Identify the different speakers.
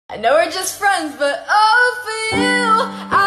Speaker 1: I know we're just friends, but oh, for you,